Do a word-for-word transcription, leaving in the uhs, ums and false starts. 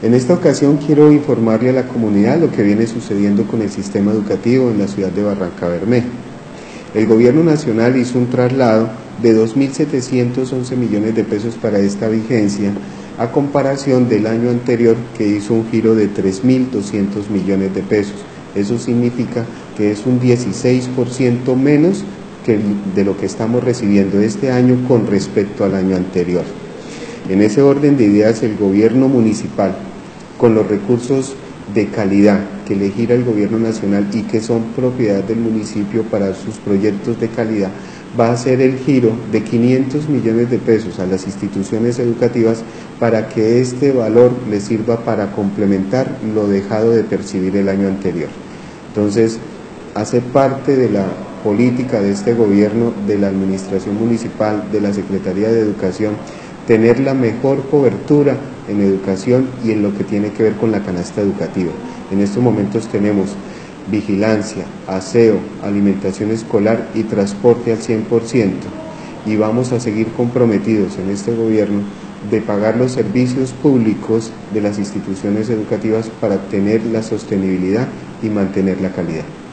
En esta ocasión quiero informarle a la comunidad lo que viene sucediendo con el sistema educativo en la ciudad de Barrancabermeja. El gobierno nacional hizo un traslado de dos mil setecientos once millones de pesos para esta vigencia, a comparación del año anterior, que hizo un giro de tres mil doscientos millones de pesos. Eso significa que es un dieciséis por ciento menos que de lo que estamos recibiendo este año con respecto al año anterior. En ese orden de ideas, el gobierno municipal, con los recursos de calidad que le gira el gobierno nacional y que son propiedad del municipio para sus proyectos de calidad, va a hacer el giro de quinientos millones de pesos a las instituciones educativas para que este valor les sirva para complementar lo dejado de percibir el año anterior. Entonces, hace parte de la política de este gobierno, de la administración municipal, de la Secretaría de Educación, tener la mejor cobertura en educación y en lo que tiene que ver con la canasta educativa. En estos momentos tenemos vigilancia, aseo, alimentación escolar y transporte al cien por ciento, y vamos a seguir comprometidos en este gobierno de pagar los servicios públicos de las instituciones educativas para tener la sostenibilidad y mantener la calidad.